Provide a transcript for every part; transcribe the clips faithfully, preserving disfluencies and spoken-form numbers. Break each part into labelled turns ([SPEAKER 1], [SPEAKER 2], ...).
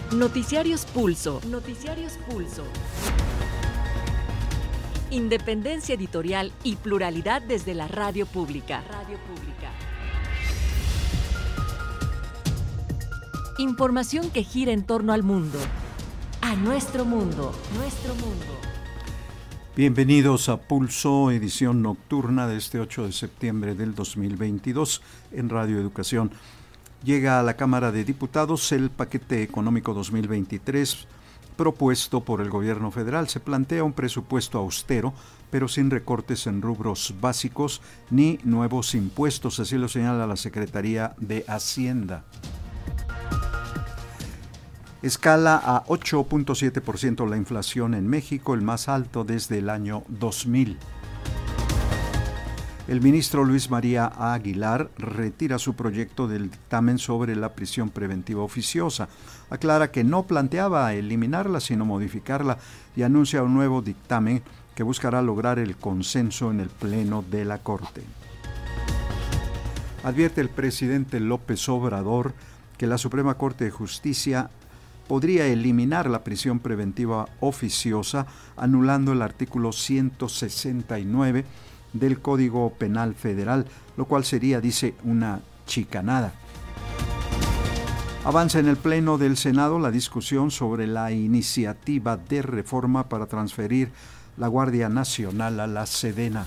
[SPEAKER 1] Noticiarios Pulso. Noticiarios Pulso. Independencia editorial y pluralidad desde la radio pública. Radio pública. Información que gira en torno al mundo. A nuestro mundo. Nuestro mundo.
[SPEAKER 2] Bienvenidos a Pulso, edición nocturna de este ocho de septiembre del dos mil veintidós en Radio Educación. Llega a la Cámara de Diputados el paquete económico dos mil veintitrés propuesto por el gobierno federal. Se plantea un presupuesto austero, pero sin recortes en rubros básicos ni nuevos impuestos, así lo señala la Secretaría de Hacienda. Escala a ocho punto siete por ciento la inflación en México, el más alto desde el año dos mil. El ministro Luis María Aguilar retira su proyecto del dictamen sobre la prisión preventiva oficiosa. Aclara que no planteaba eliminarla, sino modificarla, y anuncia un nuevo dictamen que buscará lograr el consenso en el Pleno de la Corte. Advierte el presidente López Obrador que la Suprema Corte de Justicia podría eliminar la prisión preventiva oficiosa, anulando el artículo ciento sesenta y nueve del Código Penal Federal, lo cual sería, dice, una chicanada. Avanza en el Pleno del Senado la discusión sobre la iniciativa de reforma para transferir la Guardia Nacional a la Sedena.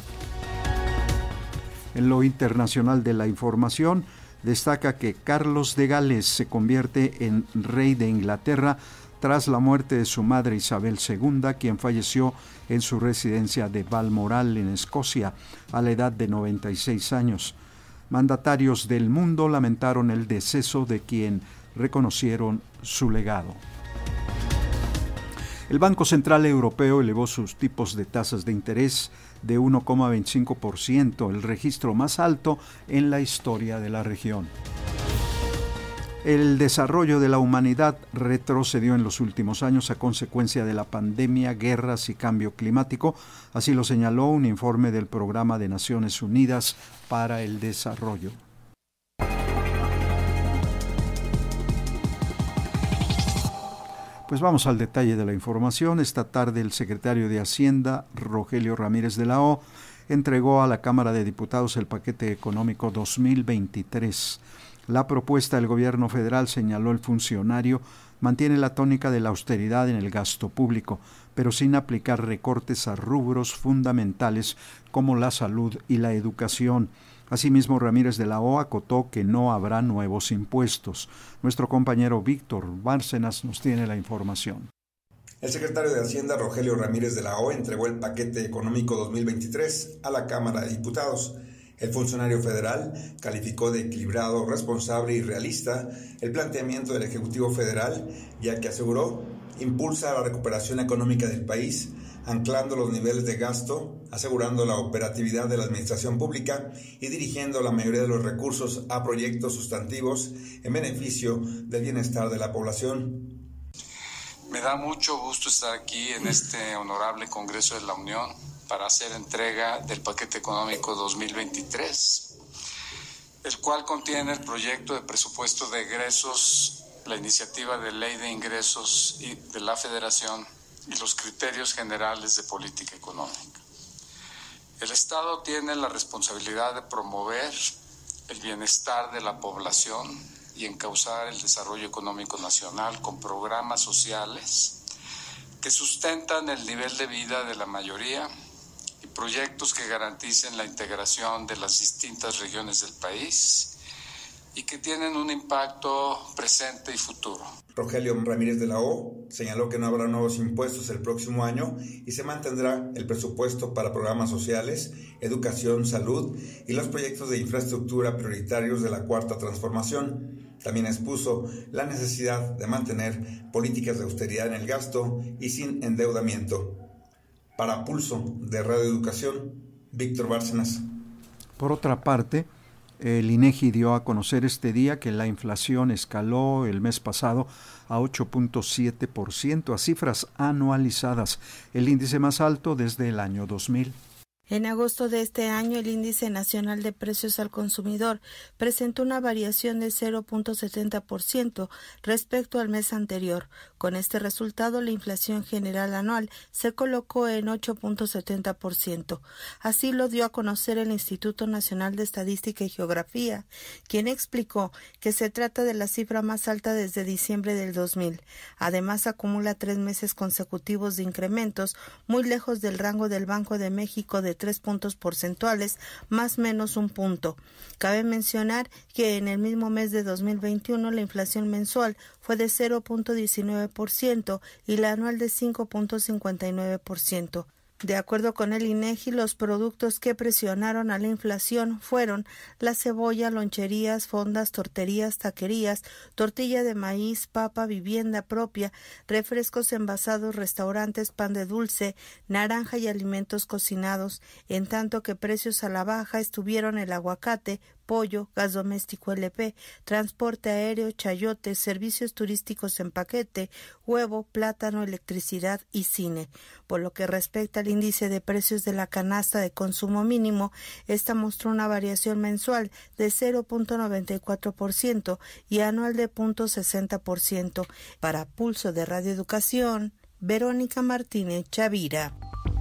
[SPEAKER 2] En lo internacional de la información, destaca que Carlos de Gales se convierte en rey de Inglaterra tras la muerte de su madre Isabel segunda, quien falleció en su residencia de Balmoral, en Escocia, a la edad de noventa y seis años. Mandatarios del mundo lamentaron el deceso de quien reconocieron su legado. El Banco Central Europeo elevó sus tipos de tasas de interés de uno coma veinticinco por ciento, el registro más alto en la historia de la región. El desarrollo de la humanidad retrocedió en los últimos años a consecuencia de la pandemia, guerras y cambio climático, así lo señaló un informe del Programa de Naciones Unidas para el Desarrollo. Pues vamos al detalle de la información. Esta tarde el secretario de Hacienda, Rogelio Ramírez de la O, entregó a la Cámara de Diputados el paquete económico dos mil veintitrés. La propuesta del gobierno federal, señaló el funcionario, mantiene la tónica de la austeridad en el gasto público, pero sin aplicar recortes a rubros fundamentales como la salud y la educación. Asimismo, Ramírez de la O acotó que no habrá nuevos impuestos. Nuestro compañero Víctor Bárcenas nos tiene la información.
[SPEAKER 3] El secretario de Hacienda, Rogelio Ramírez de la O, entregó el paquete económico dos mil veintitrés a la Cámara de Diputados. El funcionario federal calificó de equilibrado, responsable y realista el planteamiento del Ejecutivo Federal, ya que aseguró impulsa la recuperación económica del país, anclando los niveles de gasto, asegurando la operatividad de la administración pública y dirigiendo la mayoría de los recursos a proyectos sustantivos en beneficio del bienestar de la población.
[SPEAKER 4] Me da mucho gusto estar aquí en este honorable Congreso de la Unión para hacer entrega del paquete económico dos mil veintitrés, el cual contiene el proyecto de presupuesto de egresos, la iniciativa de ley de ingresos de la Federación y los criterios generales de política económica. El Estado tiene la responsabilidad de promover el bienestar de la población y encauzar el desarrollo económico nacional con programas sociales que sustentan el nivel de vida de la mayoría y proyectos que garanticen la integración de las distintas regiones del país y que tienen un impacto presente y futuro.
[SPEAKER 3] Rogelio Ramírez de la O señaló que no habrá nuevos impuestos el próximo año y se mantendrá el presupuesto para programas sociales, educación, salud y los proyectos de infraestructura prioritarios de la Cuarta Transformación. También expuso la necesidad de mantener políticas de austeridad en el gasto y sin endeudamiento. Para Pulso de Radio Educación, Víctor Bárcenas.
[SPEAKER 2] Por otra parte, el INEGI dio a conocer este día que la inflación escaló el mes pasado a ocho punto siete por ciento, a cifras anualizadas, el índice más alto desde el año dos mil.
[SPEAKER 5] En agosto de este año, el Índice Nacional de Precios al Consumidor presentó una variación de cero punto setenta por ciento respecto al mes anterior. Con este resultado, la inflación general anual se colocó en ocho punto setenta por ciento. Así lo dio a conocer el Instituto Nacional de Estadística y Geografía, quien explicó que se trata de la cifra más alta desde diciembre del dos mil. Además, acumula tres meses consecutivos de incrementos, muy lejos del rango del Banco de México de tres puntos porcentuales, más menos un punto. Cabe mencionar que en el mismo mes de dos mil veintiuno la inflación mensual fue de cero punto diecinueve por ciento y la anual de cinco punto cincuenta y nueve por ciento. De acuerdo con el INEGI, los productos que presionaron a la inflación fueron la cebolla, loncherías, fondas, torterías, taquerías, tortilla de maíz, papa, vivienda propia, refrescos envasados, restaurantes, pan de dulce, naranja y alimentos cocinados, en tanto que precios a la baja estuvieron el aguacate, pollo, gas doméstico L P, transporte aéreo, chayotes, servicios turísticos en paquete, huevo, plátano, electricidad y cine. Por lo que respecta al índice de precios de la canasta de consumo mínimo, esta mostró una variación mensual de cero punto noventa y cuatro por ciento y anual de cero punto sesenta por ciento. Para Pulso de Radio Educación, Verónica Martínez Chavira.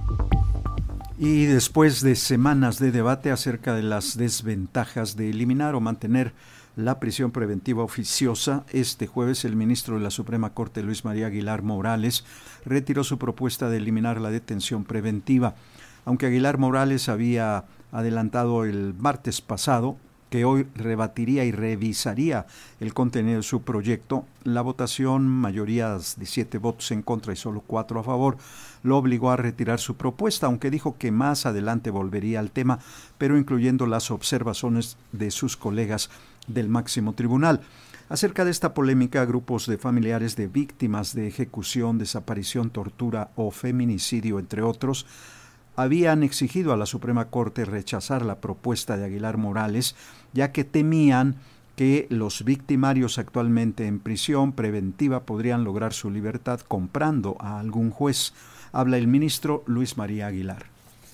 [SPEAKER 2] Y después de semanas de debate acerca de las desventajas de eliminar o mantener la prisión preventiva oficiosa, este jueves el ministro de la Suprema Corte, Luis María Aguilar Morales, retiró su propuesta de eliminar la detención preventiva. Aunque Aguilar Morales había adelantado el martes pasado que hoy rebatiría y revisaría el contenido de su proyecto, la votación, mayorías de siete votos en contra y solo cuatro a favor, lo obligó a retirar su propuesta, aunque dijo que más adelante volvería al tema, pero incluyendo las observaciones de sus colegas del máximo tribunal. Acerca de esta polémica, grupos de familiares de víctimas de ejecución, desaparición, tortura o feminicidio, entre otros, habían exigido a la Suprema Corte rechazar la propuesta de Aguilar Morales, ya que temían que los victimarios actualmente en prisión preventiva podrían lograr su libertad comprando a algún juez. Habla el ministro Luis María Aguilar.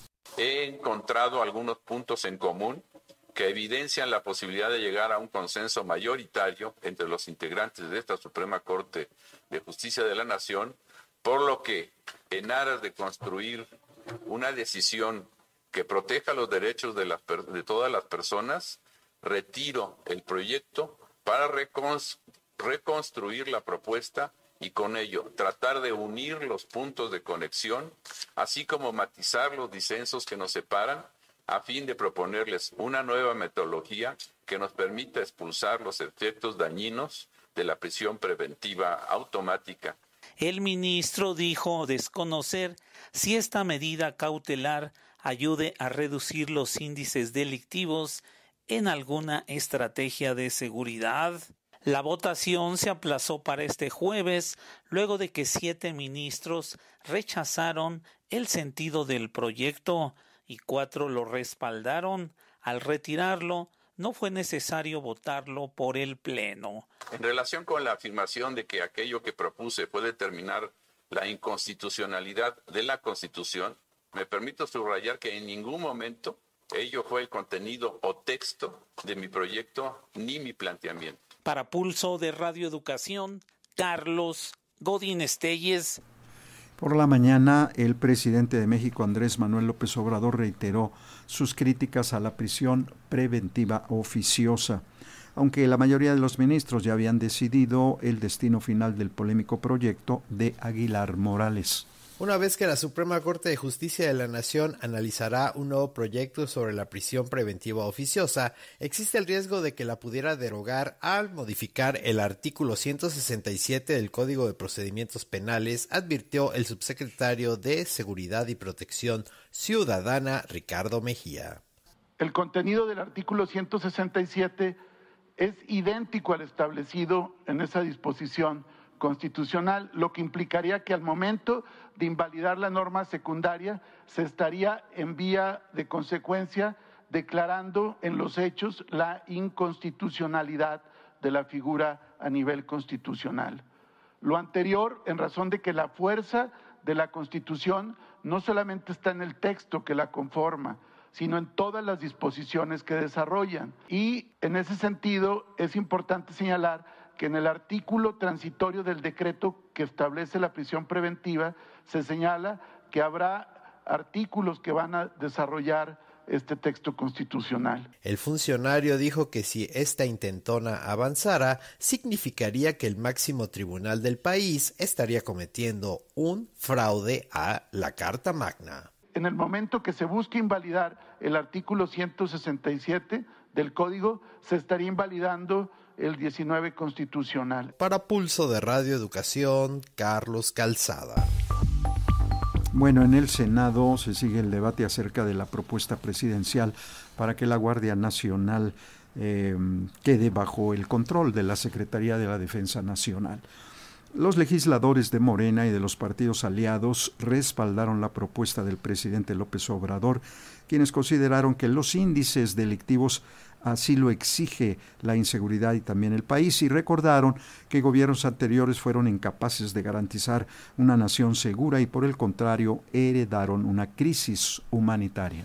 [SPEAKER 6] He encontrado algunos puntos en común que evidencian la posibilidad de llegar a un consenso mayoritario entre los integrantes de esta Suprema Corte de Justicia de la Nación, por lo que, en aras de construir una decisión que proteja los derechos de, las, de todas las personas, retiro el proyecto para reconst- reconstruir la propuesta y con ello tratar de unir los puntos de conexión, así como matizar los disensos que nos separan, a fin de proponerles una nueva metodología que nos permita expulsar los efectos dañinos de la prisión preventiva automática.
[SPEAKER 7] El ministro dijo desconocer si esta medida cautelar ayude a reducir los índices delictivos en alguna estrategia de seguridad. La votación se aplazó para este jueves, luego de que siete ministros rechazaron el sentido del proyecto y cuatro lo respaldaron. Al retirarlo, no fue necesario votarlo por el Pleno.
[SPEAKER 6] En relación con la afirmación de que aquello que propuse puede determinar la inconstitucionalidad de la Constitución, me permito subrayar que en ningún momento ello fue el contenido o texto de mi proyecto ni mi planteamiento.
[SPEAKER 7] Para Pulso de Radio Educación, Carlos Godín Estelles.
[SPEAKER 2] Por la mañana, el presidente de México, Andrés Manuel López Obrador, reiteró sus críticas a la prisión preventiva oficiosa, aunque la mayoría de los ministros ya habían decidido el destino final del polémico proyecto de Aguilar Morales.
[SPEAKER 8] Una vez que la Suprema Corte de Justicia de la Nación analizará un nuevo proyecto sobre la prisión preventiva oficiosa, existe el riesgo de que la pudiera derogar al modificar el artículo ciento sesenta y siete del Código de Procedimientos Penales, advirtió el subsecretario de Seguridad y Protección Ciudadana, Ricardo Mejía.
[SPEAKER 9] El contenido del artículo ciento sesenta y siete es idéntico al establecido en esa disposición constitucional, lo que implicaría que al momento de invalidar la norma secundaria se estaría en vía de consecuencia declarando en los hechos la inconstitucionalidad de la figura a nivel constitucional. Lo anterior, en razón de que la fuerza de la Constitución no solamente está en el texto que la conforma, sino en todas las disposiciones que desarrollan. Y en ese sentido es importante señalar que en el artículo transitorio del decreto que establece la prisión preventiva se señala que habrá artículos que van a desarrollar este texto constitucional.
[SPEAKER 8] El funcionario dijo que si esta intentona avanzara, significaría que el máximo tribunal del país estaría cometiendo un fraude a la Carta Magna.
[SPEAKER 9] En el momento que se busque invalidar el artículo ciento sesenta y siete del Código, se estaría invalidando el diecinueve constitucional.
[SPEAKER 8] Para Pulso de Radio Educación, Carlos Calzada.
[SPEAKER 2] Bueno, en el Senado se sigue el debate acerca de la propuesta presidencial para que la Guardia Nacional eh, quede bajo el control de la Secretaría de la Defensa Nacional. Los legisladores de Morena y de los partidos aliados respaldaron la propuesta del presidente López Obrador, quienes consideraron que los índices delictivos así lo exige la inseguridad y también el país, y recordaron que gobiernos anteriores fueron incapaces de garantizar una nación segura y por el contrario heredaron una crisis humanitaria.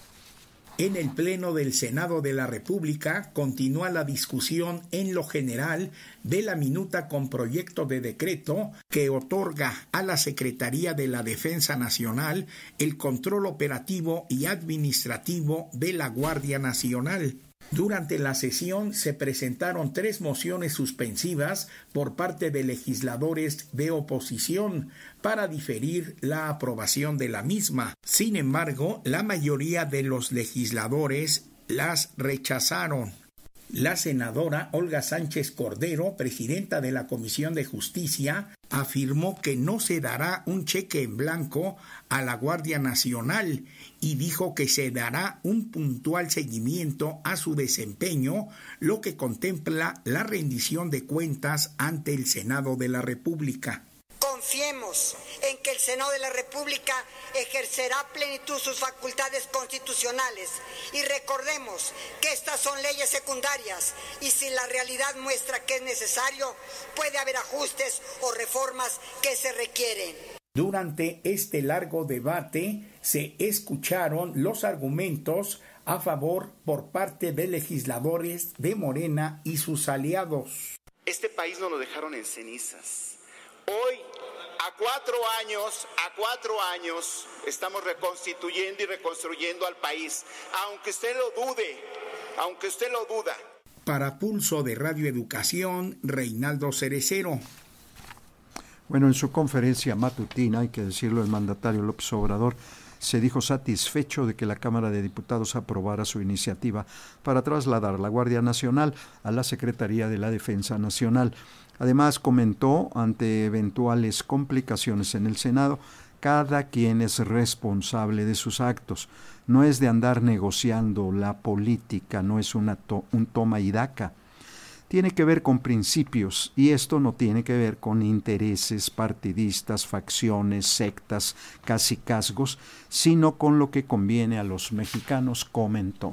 [SPEAKER 10] En el Pleno del Senado de la República continúa la discusión en lo general de la minuta con proyecto de decreto que otorga a la Secretaría de la Defensa Nacional el control operativo y administrativo de la Guardia Nacional. Durante la sesión se presentaron tres mociones suspensivas por parte de legisladores de oposición para diferir la aprobación de la misma. Sin embargo, la mayoría de los legisladores las rechazaron. La senadora Olga Sánchez Cordero, presidenta de la Comisión de Justicia, afirmó que no se dará un cheque en blanco a la Guardia Nacional y dijo que se dará un puntual seguimiento a su desempeño, lo que contempla la rendición de cuentas ante el Senado de la República.
[SPEAKER 11] Confiemos en que el Senado de la República ejercerá a plenitud sus facultades constitucionales y recordemos que estas son leyes secundarias y si la realidad muestra que es necesario, puede haber ajustes o reformas que se requieren.
[SPEAKER 10] Durante este largo debate se escucharon los argumentos a favor por parte de legisladores de Morena y sus aliados.
[SPEAKER 12] Este país nos lo dejaron en cenizas. Hoy, a cuatro años, a cuatro años, estamos reconstituyendo y reconstruyendo al país, aunque usted lo dude, aunque usted lo duda.
[SPEAKER 10] Para Pulso de Radio Educación, Reinaldo Cerecero.
[SPEAKER 2] Bueno, en su conferencia matutina, hay que decirlo, el mandatario López Obrador se dijo satisfecho de que la Cámara de Diputados aprobara su iniciativa para trasladar la Guardia Nacional a la Secretaría de la Defensa Nacional. Además, comentó, ante eventuales complicaciones en el Senado, cada quien es responsable de sus actos. No es de andar negociando la política, no es una to- un toma y daca. Tiene que ver con principios y esto no tiene que ver con intereses partidistas, facciones, sectas, cacicazgos, sino con lo que conviene a los mexicanos, comentó.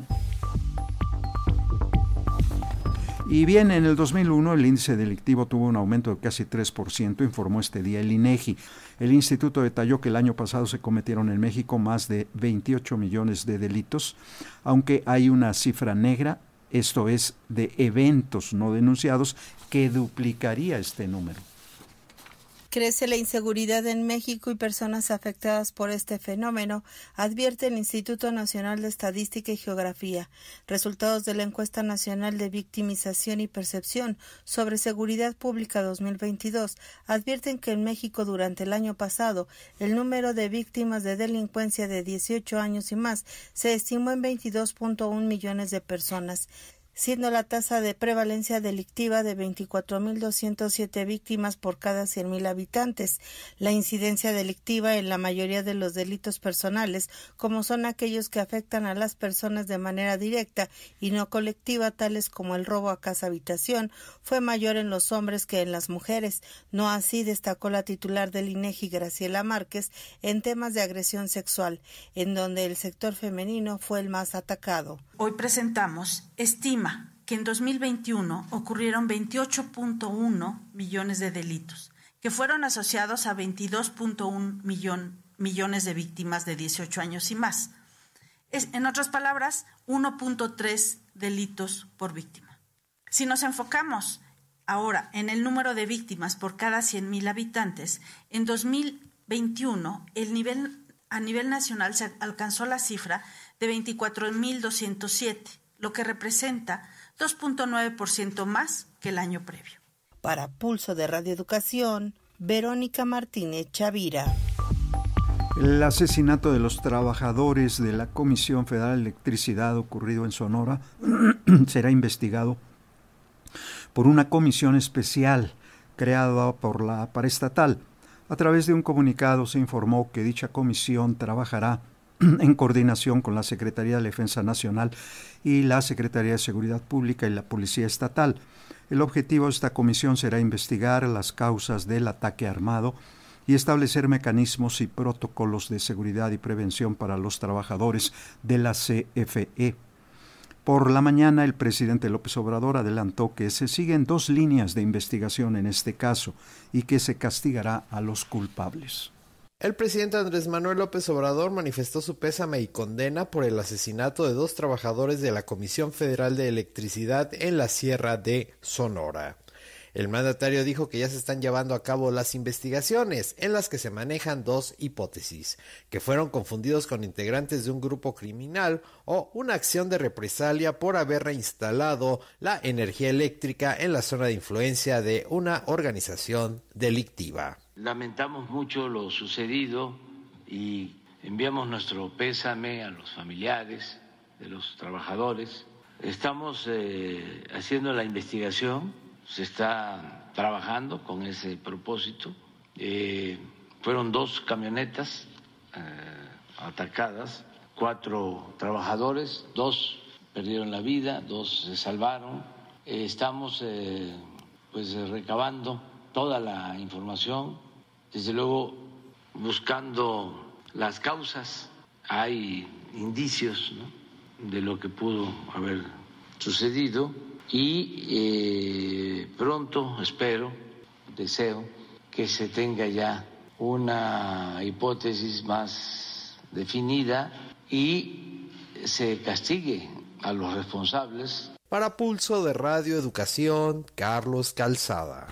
[SPEAKER 2] Y bien, en el dos mil uno el índice delictivo tuvo un aumento de casi tres por ciento, informó este día el INEGI. El instituto detalló que el año pasado se cometieron en México más de veintiocho millones de delitos, aunque hay una cifra negra, esto es, de eventos no denunciados, que duplicaría este número.
[SPEAKER 5] Crece la inseguridad en México y personas afectadas por este fenómeno, advierte el Instituto Nacional de Estadística y Geografía. Resultados de la Encuesta Nacional de Victimización y Percepción sobre Seguridad Pública dos mil veintidós advierten que en México durante el año pasado el número de víctimas de delincuencia de dieciocho años y más se estimó en veintidós punto uno millones de personas, siendo la tasa de prevalencia delictiva de veinticuatro mil doscientas siete víctimas por cada cien mil habitantes. La incidencia delictiva en la mayoría de los delitos personales, como son aquellos que afectan a las personas de manera directa y no colectiva, tales como el robo a casa-habitación, fue mayor en los hombres que en las mujeres. No así destacó la titular del INEGI, Graciela Márquez, en temas de agresión sexual, en donde el sector femenino fue el más atacado.
[SPEAKER 13] Hoy presentamos estima que en dos mil veintiuno ocurrieron veintiocho punto uno millones de delitos, que fueron asociados a veintidós punto uno millón, millones de víctimas de dieciocho años y más. Es, en otras palabras, uno punto tres delitos por víctima. Si nos enfocamos ahora en el número de víctimas por cada cien mil habitantes, en dos mil veintiuno el nivel, a nivel nacional se alcanzó la cifra de veinticuatro mil doscientos siete, lo que representa dos punto nueve por ciento más que el año previo.
[SPEAKER 5] Para Pulso de Radio Educación, Verónica Martínez Chavira.
[SPEAKER 2] El asesinato de los trabajadores de la Comisión Federal de Electricidad ocurrido en Sonora será investigado por una comisión especial creada por la paraestatal. A través de un comunicado se informó que dicha comisión trabajará en coordinación con la Secretaría de Defensa Nacional y la Secretaría de Seguridad Pública y la Policía Estatal. El objetivo de esta comisión será investigar las causas del ataque armado y establecer mecanismos y protocolos de seguridad y prevención para los trabajadores de la C F E. Por la mañana, el presidente López Obrador adelantó que se siguen dos líneas de investigación en este caso y que se castigará a los culpables.
[SPEAKER 8] El presidente Andrés Manuel López Obrador manifestó su pésame y condena por el asesinato de dos trabajadores de la Comisión Federal de Electricidad en la Sierra de Sonora. El mandatario dijo que ya se están llevando a cabo las investigaciones, en las que se manejan dos hipótesis, que fueron confundidos con integrantes de un grupo criminal o una acción de represalia por haber reinstalado la energía eléctrica en la zona de influencia de una organización delictiva.
[SPEAKER 14] Lamentamos mucho lo sucedido y enviamos nuestro pésame a los familiares de los trabajadores. Estamos eh, haciendo la investigación. Se está trabajando con ese propósito. Eh, fueron dos camionetas eh, atacadas, cuatro trabajadores, dos perdieron la vida, dos se salvaron. Eh, estamos eh, pues recabando toda la información, desde luego buscando las causas. Hay indicios, ¿no?, de lo que pudo haber sucedido. Y eh, pronto, espero, deseo, que se tenga ya una hipótesis más definida y se castigue a los responsables.
[SPEAKER 8] Para Pulso de Radio Educación, Carlos Calzada.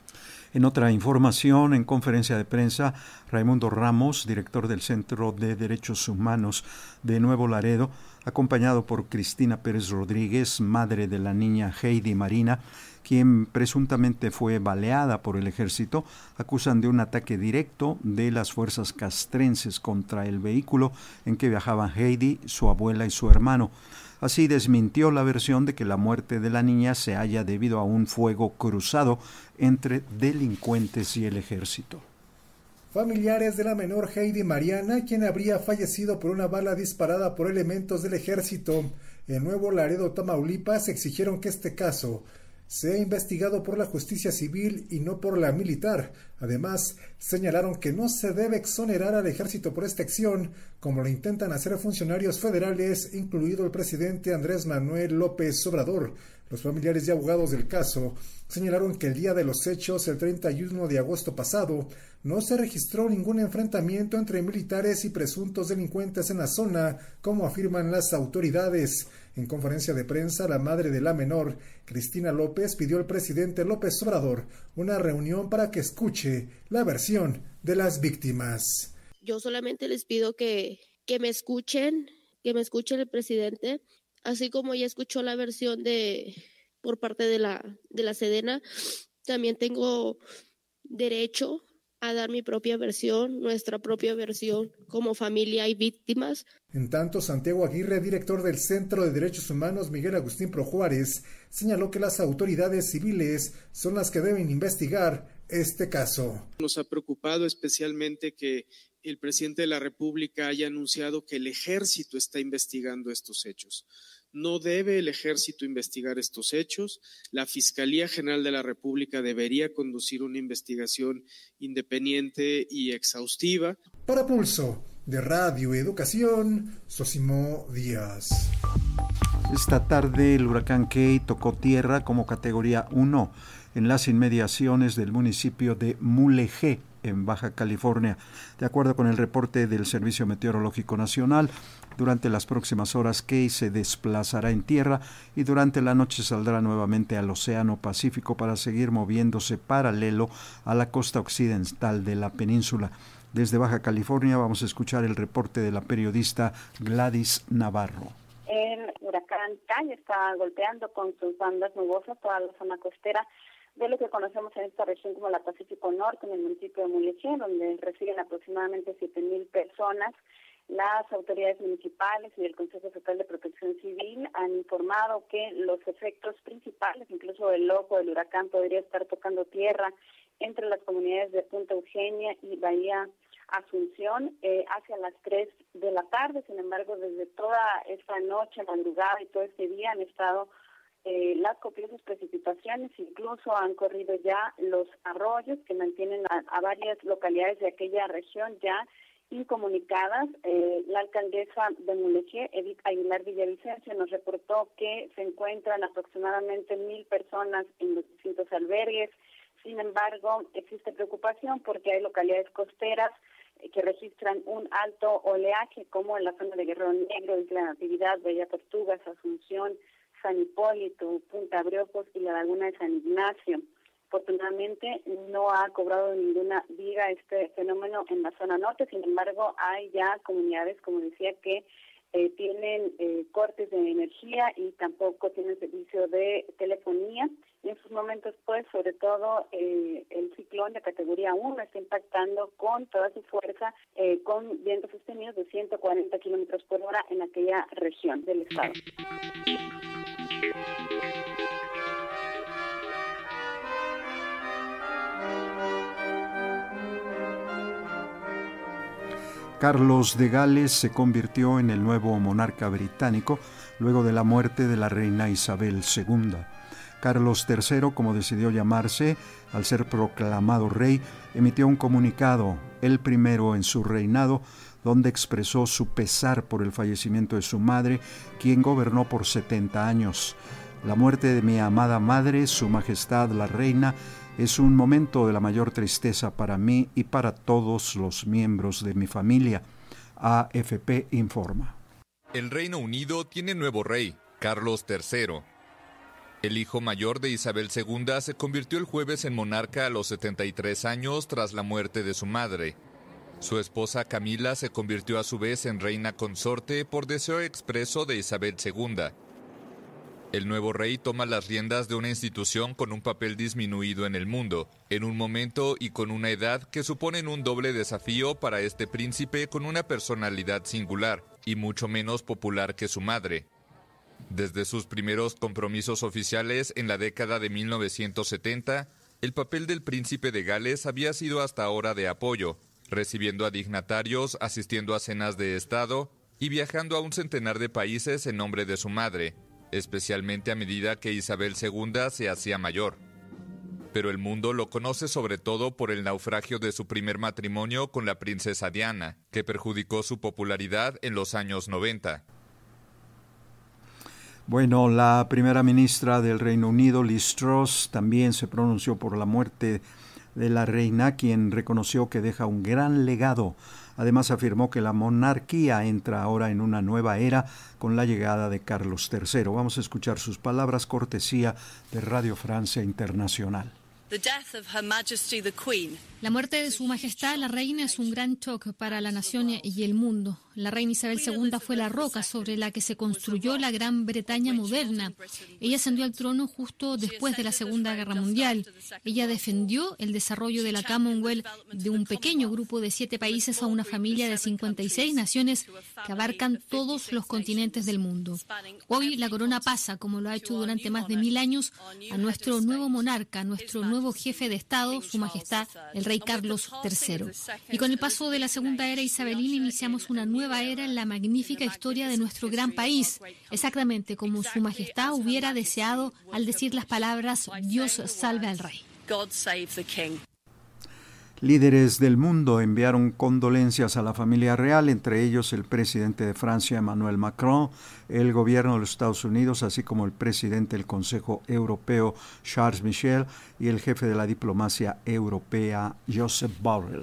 [SPEAKER 2] En otra información, en conferencia de prensa, Raimundo Ramos, director del Centro de Derechos Humanos de Nuevo Laredo, acompañado por Cristina Pérez Rodríguez, madre de la niña Heidi Marina, quien presuntamente fue baleada por el ejército, acusan de un ataque directo de las fuerzas castrenses contra el vehículo en que viajaban Heidi, su abuela y su hermano. Así desmintió la versión de que la muerte de la niña se haya debido a un fuego cruzado entre delincuentes y el ejército.
[SPEAKER 15] Familiares de la menor Heidi Mariana, quien habría fallecido por una bala disparada por elementos del ejército en Nuevo Laredo, Tamaulipas, exigieron que este caso sea investigado por la justicia civil y no por la militar. Además, señalaron que no se debe exonerar al ejército por esta acción, como lo intentan hacer funcionarios federales, incluido el presidente Andrés Manuel López Obrador. Los familiares y abogados del caso señalaron que el día de los hechos, el treinta y uno de agosto pasado, no se registró ningún enfrentamiento entre militares y presuntos delincuentes en la zona, como afirman las autoridades. En conferencia de prensa, la madre de la menor, Cristina López, pidió al presidente López Obrador una reunión para que escuche la versión de las víctimas.
[SPEAKER 16] Yo solamente les pido que, que me escuchen, que me escuche el presidente, así como ya escuchó la versión de por parte de la, de la Sedena. También tengo derecho a dar mi propia versión, nuestra propia versión como familia y víctimas.
[SPEAKER 15] En tanto, Santiago Aguirre, director del Centro de Derechos Humanos Miguel Agustín Pro Juárez, señaló que las autoridades civiles son las que deben investigar este caso.
[SPEAKER 17] Nos ha preocupado especialmente que el presidente de la República haya anunciado que el ejército está investigando estos hechos. No debe el ejército investigar estos hechos. La Fiscalía General de la República debería conducir una investigación independiente y exhaustiva.
[SPEAKER 15] Para Pulso de Radio Educación, Sosimo Díaz.
[SPEAKER 2] Esta tarde el huracán Key tocó tierra como categoría uno en las inmediaciones del municipio de Mulegé, en Baja California. De acuerdo con el reporte del Servicio Meteorológico Nacional, durante las próximas horas Key se desplazará en tierra y durante la noche saldrá nuevamente al Océano Pacífico para seguir moviéndose paralelo a la costa occidental de la península. Desde Baja California vamos a escuchar el reporte de la periodista Gladys Navarro.
[SPEAKER 18] El huracán Kai está golpeando con sus bandas nubosas toda la zona costera de lo que conocemos en esta región como la Pacífico Norte, en el municipio de Mulegé, donde residen aproximadamente siete mil personas. Las autoridades municipales y el Consejo Estatal de Protección Civil han informado que los efectos principales, incluso el ojo del huracán, podría estar tocando tierra entre las comunidades de Punta Eugenia y Bahía Asunción eh, hacia las tres de la tarde. Sin embargo, desde toda esta noche, madrugada y todo este día han estado eh, las copiosas precipitaciones, incluso han corrido ya los arroyos que mantienen a, a varias localidades de aquella región ya incomunicadas. Eh, la alcaldesa de Mulegé, Edith Aguilar Villavicencio, nos reportó que se encuentran aproximadamente mil personas en los distintos albergues. Sin embargo, existe preocupación porque hay localidades costeras eh, que registran un alto oleaje, como en la zona de Guerrero Negro, Isla Natividad, Bahía Tortugas, Asunción, San Hipólito, Punta Briocos y la laguna de San Ignacio. Afortunadamente no ha cobrado ninguna viga este fenómeno en la zona norte. Sin embargo, hay ya comunidades, como decía, que eh, tienen eh, cortes de energía y tampoco tienen servicio de telefonía. Y en sus momentos, pues, sobre todo eh, el ciclón de categoría uno está impactando con toda su fuerza, eh, con vientos sostenidos de ciento cuarenta kilómetros por hora en aquella región del estado.
[SPEAKER 2] Carlos de Gales se convirtió en el nuevo monarca británico luego de la muerte de la reina Isabel segunda. Carlos tercero, como decidió llamarse, al ser proclamado rey, emitió un comunicado, el primero en su reinado, donde expresó su pesar por el fallecimiento de su madre, quien gobernó por setenta años. La muerte de mi amada madre, Su Majestad la Reina, es un momento de la mayor tristeza para mí y para todos los miembros de mi familia. A F P informa.
[SPEAKER 19] El Reino Unido tiene nuevo rey, Carlos tercero. El hijo mayor de Isabel segunda se convirtió el jueves en monarca a los setenta y tres años tras la muerte de su madre. Su esposa Camila se convirtió a su vez en reina consorte por deseo expreso de Isabel segunda. El nuevo rey toma las riendas de una institución con un papel disminuido en el mundo, en un momento y con una edad que suponen un doble desafío para este príncipe con una personalidad singular y mucho menos popular que su madre. Desde sus primeros compromisos oficiales en la década de mil novecientos setenta, el papel del príncipe de Gales había sido hasta ahora de apoyo, recibiendo a dignatarios, asistiendo a cenas de Estado y viajando a un centenar de países en nombre de su madre, especialmente a medida que Isabel segunda se hacía mayor. Pero el mundo lo conoce sobre todo por el naufragio de su primer matrimonio con la princesa Diana, que perjudicó su popularidad en los años noventa.
[SPEAKER 2] Bueno, la primera ministra del Reino Unido, Liz Truss, también se pronunció por la muerte de la reina, quien reconoció que deja un gran legado. Además, afirmó que la monarquía entra ahora en una nueva era con la llegada de Carlos tercero. Vamos a escuchar sus palabras, cortesía de Radio Francia Internacional.
[SPEAKER 20] La muerte de Su Majestad la Reina es un gran shock para la nación y el mundo. La reina Isabel segunda fue la roca sobre la que se construyó la Gran Bretaña moderna. Ella ascendió al trono justo después de la Segunda Guerra Mundial. Ella defendió el desarrollo de la Commonwealth, de un pequeño grupo de siete países a una familia de cincuenta y seis naciones que abarcan todos los continentes del mundo. Hoy la corona pasa, como lo ha hecho durante más de mil años, a nuestro nuevo monarca, a nuestro nuevo jefe de Estado, Su Majestad, el rey Carlos tercero. Y con el paso de la segunda era isabelina iniciamos una nueva era en la magnífica historia de nuestro gran país, exactamente como Su Majestad hubiera deseado al decir las palabras "Dios salve al rey".
[SPEAKER 2] Líderes del mundo enviaron condolencias a la familia real, entre ellos el presidente de Francia, Emmanuel Macron, el gobierno de los Estados Unidos, así como el presidente del Consejo Europeo, Charles Michel, y el jefe de la diplomacia europea, Josep Borrell.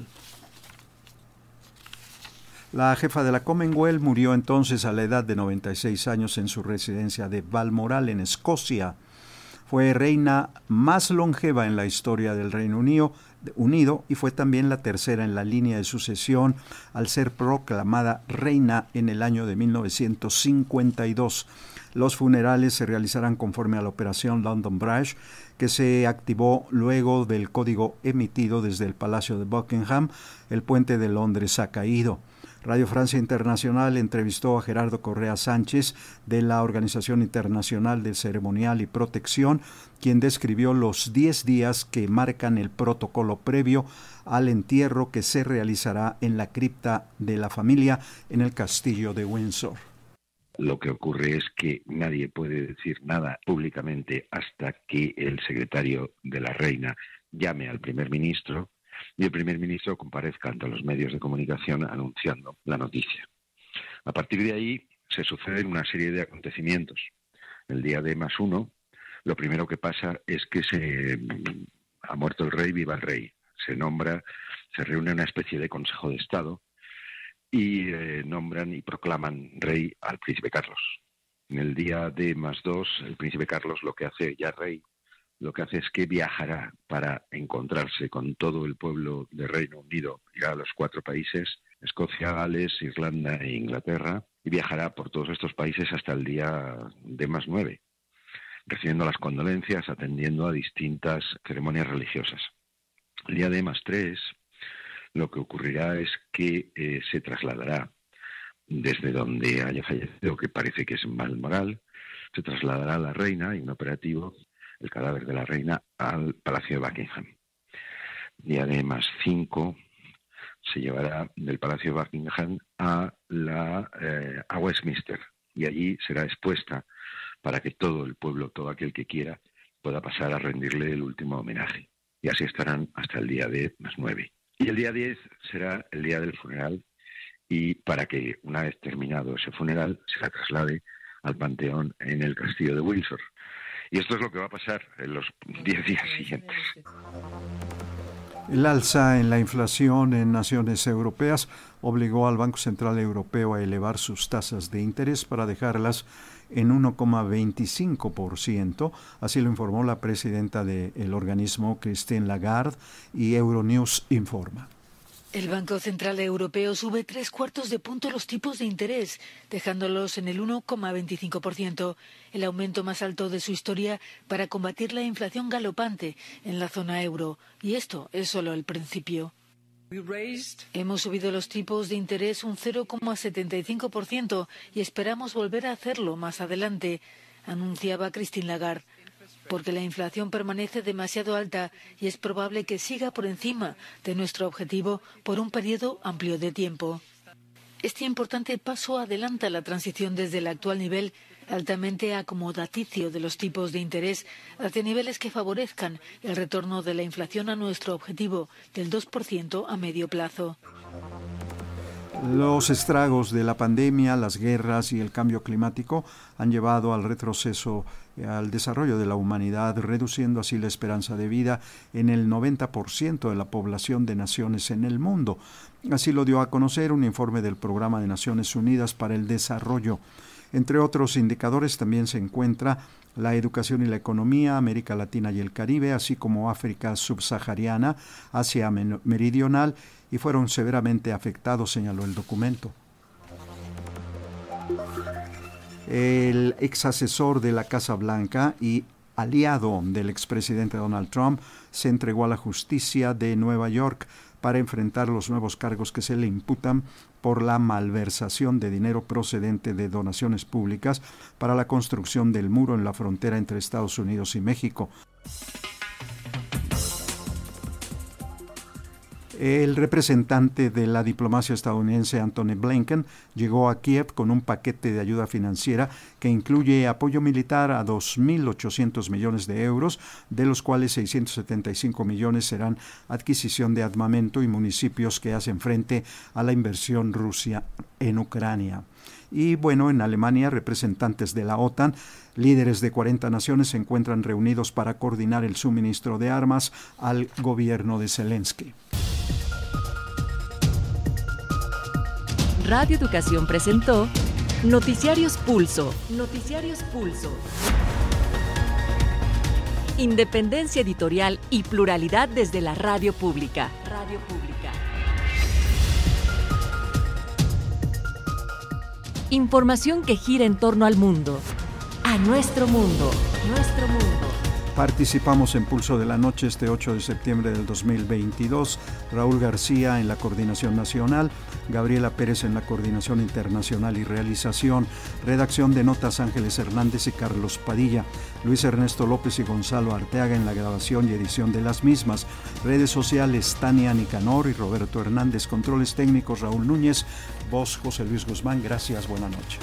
[SPEAKER 2] La jefa de la Commonwealth murió entonces a la edad de noventa y seis años en su residencia de Balmoral, en Escocia. Fue reina más longeva en la historia del Reino Unido, Unido y fue también la tercera en la línea de sucesión al ser proclamada reina en el año de mil novecientos cincuenta y dos. Los funerales se realizarán conforme a la operación London Bridge, que se activó luego del código emitido desde el Palacio de Buckingham. El puente de Londres ha caído. Radio Francia Internacional entrevistó a Gerardo Correa Sánchez de la Organización Internacional del Ceremonial y Protección, quien describió los diez días que marcan el protocolo previo al entierro que se realizará en la cripta de la familia en el castillo de Windsor.
[SPEAKER 21] Lo que ocurre es que nadie puede decir nada públicamente hasta que el secretario de la reina llame al primer ministro y el primer ministro comparezca ante los medios de comunicación anunciando la noticia. A partir de ahí se suceden una serie de acontecimientos. El día de más uno, lo primero que pasa es que se ha muerto el rey, viva el rey. Se nombra, se reúne una especie de Consejo de Estado y eh, nombran y proclaman rey al príncipe Carlos. En el día de más dos, el príncipe Carlos lo que hace, ya rey, lo que hace es que viajará para encontrarse con todo el pueblo de Reino Unido, irá a los cuatro países, Escocia, Gales, Irlanda e Inglaterra, y viajará por todos estos países hasta el día de más nueve, recibiendo las condolencias, atendiendo a distintas ceremonias religiosas. El día de más tres, lo que ocurrirá es que eh, se trasladará desde donde haya fallecido, que parece que es Balmoral, se trasladará a la reina en un operativo, el cadáver de la reina, al Palacio de Buckingham. Día de más cinco, se llevará del Palacio de Buckingham a, la, eh, a Westminster y allí será expuesta para que todo el pueblo, todo aquel que quiera, pueda pasar a rendirle el último homenaje. Y así estarán hasta el día de más nueve. Y el día diez será el día del funeral y para que una vez terminado ese funeral se la traslade al Panteón en el castillo de Windsor. Y esto es lo que va a pasar en los diez días siguientes.
[SPEAKER 2] El alza en la inflación en naciones europeas obligó al Banco Central Europeo a elevar sus tasas de interés para dejarlas en uno coma veinticinco por ciento, así lo informó la presidenta del organismo, Christine Lagarde, y Euronews informa.
[SPEAKER 22] El Banco Central Europeo sube tres cuartos de punto los tipos de interés, dejándolos en el uno coma veinticinco por ciento, el aumento más alto de su historia para combatir la inflación galopante en la zona euro. Y esto es solo el principio. Hemos subido los tipos de interés un cero coma setenta y cinco por ciento y esperamos volver a hacerlo más adelante, anunciaba Christine Lagarde, porque la inflación permanece demasiado alta y es probable que siga por encima de nuestro objetivo por un periodo amplio de tiempo. Este importante paso adelanta la transición desde el actual nivel altamente acomodaticio de los tipos de interés hacia niveles que favorezcan el retorno de la inflación a nuestro objetivo del dos por ciento a medio plazo.
[SPEAKER 2] Los estragos de la pandemia, las guerras y el cambio climático han llevado al retroceso al desarrollo de la humanidad, reduciendo así la esperanza de vida en el noventa por ciento de la población de naciones en el mundo. Así lo dio a conocer un informe del Programa de Naciones Unidas para el Desarrollo. Entre otros indicadores también se encuentra la educación y la economía, América Latina y el Caribe, así como África subsahariana, Asia meridional, y fueron severamente afectados, señaló el documento. El ex asesor de la Casa Blanca y aliado del expresidente Donald Trump se entregó a la justicia de Nueva York para enfrentar los nuevos cargos que se le imputan por la malversación de dinero procedente de donaciones públicas para la construcción del muro en la frontera entre Estados Unidos y México. El representante de la diplomacia estadounidense Antony Blinken llegó a Kiev con un paquete de ayuda financiera que incluye apoyo militar a dos mil ochocientos millones de euros, de los cuales seiscientos setenta y cinco millones serán adquisición de armamento y municipios que hacen frente a la inversión rusa en Ucrania. Y bueno, en Alemania, representantes de la OTAN, líderes de cuarenta naciones se encuentran reunidos para coordinar el suministro de armas al gobierno de Zelensky.
[SPEAKER 1] Radio Educación presentó Noticiarios Pulso. Noticiarios Pulso. Independencia editorial y pluralidad desde la radio pública. Radio pública. Información que gira en torno al mundo. A nuestro mundo. Nuestro mundo.
[SPEAKER 2] Participamos en Pulso de la Noche este ocho de septiembre del dos mil veintidós. Raúl García en la coordinación nacional, Gabriela Pérez en la coordinación internacional y realización, redacción de notas Ángeles Hernández y Carlos Padilla, Luis Ernesto López y Gonzalo Arteaga en la grabación y edición de las mismas, redes sociales Tania Nicanor y Roberto Hernández, controles técnicos Raúl Núñez, voz José Luis Guzmán. Gracias, buena noche.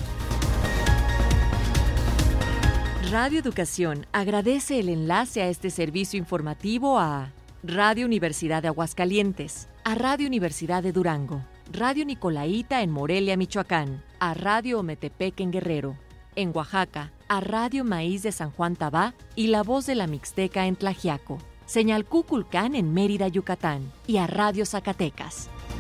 [SPEAKER 1] Radio Educación agradece el enlace a este servicio informativo a Radio Universidad de Aguascalientes, a Radio Universidad de Durango, Radio Nicolaita en Morelia, Michoacán, a Radio Ometepec en Guerrero, en Oaxaca, a Radio Maíz de San Juan Tabá y La Voz de la Mixteca en Tlaxiaco, Señal Cuculcán en Mérida, Yucatán y a Radio Zacatecas.